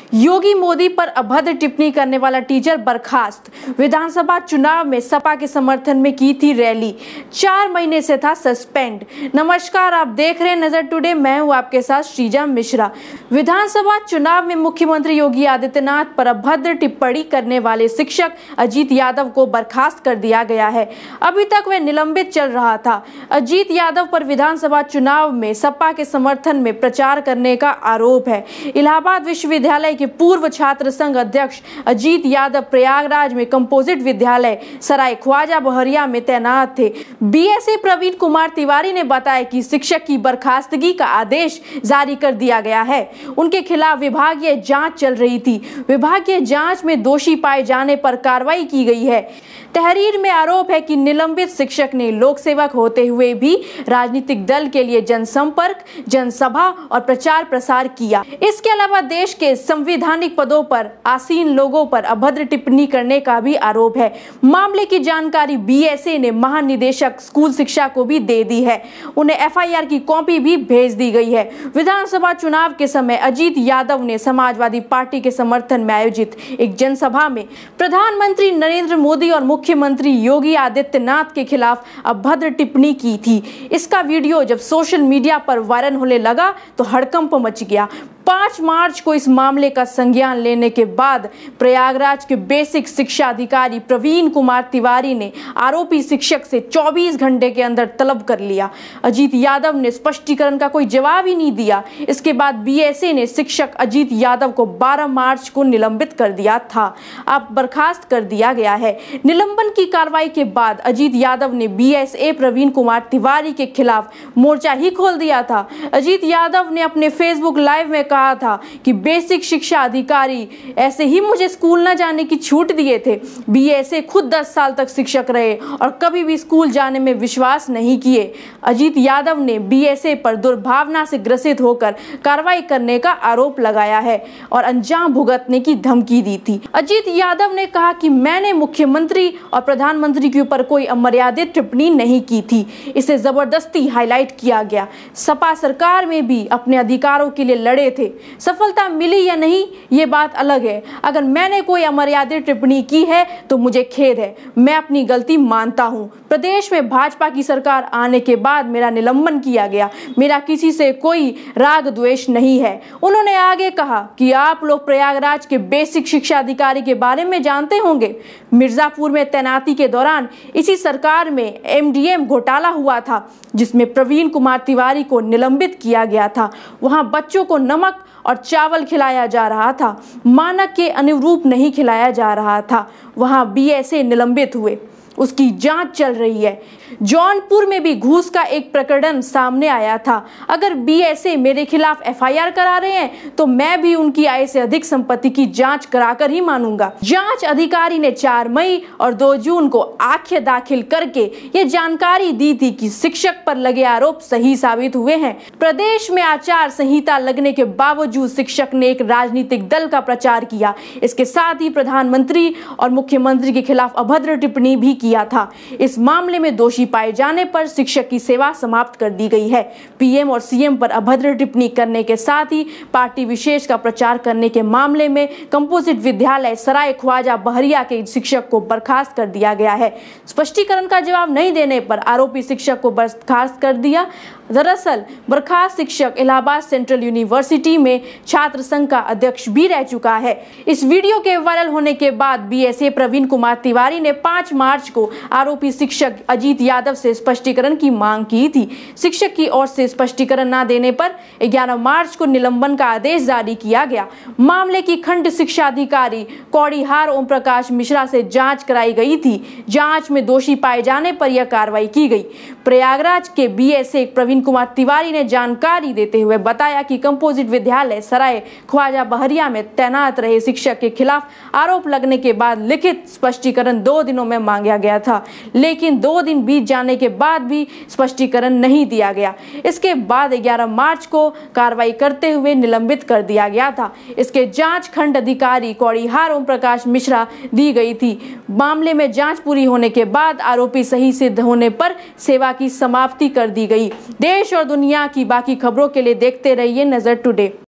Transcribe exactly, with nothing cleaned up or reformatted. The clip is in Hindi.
योगी मोदी पर अभद्र टिप्पणी करने वाला टीचर बर्खास्त। विधानसभा चुनाव में सपा के समर्थन में की थी रैली, चार महीने से था सस्पेंड। नमस्कार, आप देख रहे हैं नजर टुडे, मैं हूं आपके साथ श्रीजा मिश्रा। विधानसभा चुनाव में मुख्यमंत्री योगी आदित्यनाथ पर अभद्र टिप्पणी करने वाले शिक्षक अजीत यादव को बर्खास्त कर दिया गया है। अभी तक वह निलंबित चल रहा था। अजीत यादव पर विधानसभा चुनाव में सपा के समर्थन में प्रचार करने का आरोप है। इलाहाबाद विश्वविद्यालय के पूर्व छात्र संघ अध्यक्ष अजीत यादव प्रयागराज में कंपोजिट विद्यालय सराय ख्वाजा बहरिया में तैनात थे। बीएसए प्रवीण कुमार तिवारी ने बताया कि शिक्षक की बर्खास्तगी का आदेश जारी कर दिया गया है। उनके खिलाफ विभागीय जांच चल रही थी। विभागीय जांच में दोषी पाए जाने पर कार्रवाई की गई है। तहरीर में आरोप है कि निलंबित शिक्षक ने लोक सेवक होते हुए भी राजनीतिक दल के लिए जनसंपर्क, जनसभा और प्रचार प्रसार किया। इसके अलावा देश के संवैधानिक पदों पर आसीन लोगों पर अभद्र टिप्पणी करने का भी आरोप है। मामले की जानकारी बीएसए ने महानिदेशक स्कूल शिक्षा को भी दे दी है। उन्हें एफआईआर की कॉपी भी भेज दी गई है। विधानसभा चुनाव के समय अजीत यादव ने समाजवादी पार्टी के समर्थन में आयोजित एक जनसभा में प्रधानमंत्री नरेंद्र मोदी और मुख्यमंत्री योगी आदित्यनाथ के खिलाफ अभद्र टिप्पणी की थी। इसका वीडियो जब सोशल मीडिया पर वायरल होने लगा तो हड़कंप मच गया। पाँच मार्च को इस मामले का संज्ञान लेने के बाद प्रयागराज के बेसिक शिक्षा अधिकारी प्रवीण कुमार तिवारी ने आरोपी शिक्षक से चौबीस घंटे के अंदर तलब कर लिया। अजीत यादव ने स्पष्टीकरण का कोई जवाब ही नहीं दिया। इसके बाद बीएसए ने शिक्षक अजीत यादव को बारह मार्च को निलंबित कर दिया था। अब बर्खास्त कर दिया गया है। निलंबन की कार्रवाई के बाद अजीत यादव ने बीएसए प्रवीण कुमार तिवारी के खिलाफ मोर्चा ही खोल दिया था। अजीत यादव ने अपने फेसबुक लाइव में कहा था कि बेसिक शिक्षा अधिकारी ऐसे ही मुझे स्कूल न जाने की छूट दिए थे। बीएसए खुद दस साल तक शिक्षक रहे और कभी भी स्कूल जाने में विश्वास नहीं किए। अजीत यादव ने बीएसए पर दुर्भावना से ग्रसित होकर कार्रवाई करने का आरोप लगाया है और अंजाम भुगतने की धमकी दी थी। अजीत यादव ने कहा कि मैंने मुख्यमंत्री और प्रधानमंत्री के ऊपर कोई अमर्यादित टिप्पणी नहीं की थी। इसे जबरदस्ती हाईलाइट किया गया। सपा सरकार में भी अपने अधिकारों के लिए लड़े थे। सफलता मिली या नहीं ये बात अलग है। अगर मैंने कोई अमर्यादित टिप्पणी की है तो मुझे खेद है। मैं अपनी गलती मानता हूं। प्रदेश में भाजपा की सरकार आने के बाद मेरा निलंबन किया गया। मेरा किसी से कोई राग द्वेष नहीं है। उन्होंने आगे कहा कि आप लोग प्रयागराज के बेसिक शिक्षा अधिकारी के बारे में जानते होंगे। मिर्जापुर में तैनाती के दौरान इसी सरकार में एमडीएम घोटाला हुआ था, जिसमें प्रवीण कुमार तिवारी को निलंबित किया गया था। वहां बच्चों को नमक और चावल खिलाया जा रहा था, मानक के अनुरूप नहीं खिलाया जा रहा था। वहां बीएसए निलंबित हुए, उसकी जांच चल रही है। जौनपुर में भी घूस का एक प्रकरण सामने आया था। अगर बीएसए मेरे खिलाफ एफआईआर करा रहे हैं तो मैं भी उनकी आय से अधिक संपत्ति की जांच कराकर ही मानूंगा। जांच अधिकारी ने चार मई और दो जून को आख्य दाखिल करके ये जानकारी दी थी कि शिक्षक पर लगे आरोप सही साबित हुए हैं। प्रदेश में आचार संहिता लगने के बावजूद शिक्षक ने एक राजनीतिक दल का प्रचार किया। इसके साथ ही प्रधानमंत्री और मुख्यमंत्री के खिलाफ अभद्र टिप्पणी भी किया था। इस मामले में दोषी पाए जाने पर शिक्षक की सेवा समाप्त कर दी गई है। पीएम और सीएम पर अभद्र टिप्पणी करने के साथ ही पार्टी विशेष का प्रचार करने के मामले में कंपोजिट विद्यालय सराय ख्वाजा बहरिया के शिक्षक को बर्खास्त कर दिया गया है। स्पष्टीकरण का जवाब नहीं देने पर आरोपी शिक्षक को बर्खास्त कर दिया। दरअसल बर्खास्त शिक्षक इलाहाबाद सेंट्रल यूनिवर्सिटी में छात्र संघ का अध्यक्ष भी रह चुका है। इस वीडियो के वायरल होने के बाद बीएसए प्रवीण कुमार तिवारी ने पाँच मार्च को आरोपी शिक्षक अजीत यादव से स्पष्टीकरण की मांग की थी। शिक्षक की ओर से स्पष्टीकरण न देने पर ग्यारह मार्च को निलंबन का आदेश जारी किया गया। मामले की खंड शिक्षा अधिकारी कौड़िहार ओम प्रकाश मिश्रा से जांच कराई गई थी। जांच में दोषी पाए जाने पर यह कार्रवाई की गई। प्रयागराज के बीएसए प्रवीण कुमार तिवारी ने जानकारी देते हुए बताया कि कंपोजिट विद्यालय सराय ख्वाजा बहरिया में तैनात रहे शिक्षक के खिलाफ आरोप लगने के बाद लिखित स्पष्टीकरण दो दिनों में मांगा गया था, लेकिन दो दिन बीत जाने के बाद भी स्पष्टीकरण नहीं दिया गया। इसके बाद ग्यारह मार्च को कार्रवाई करते हुए निलंबित कर दिया गया था। इसके जांच खंड अधिकारी कौड़िहार ओम प्रकाश मिश्रा दी गई थी। मामले में जांच पूरी होने के बाद आरोपी सही सिद्ध होने पर सेवा की समाप्ति कर दी गई। देश और दुनिया की बाकी खबरों के लिए देखते रहिए नजर टुडे।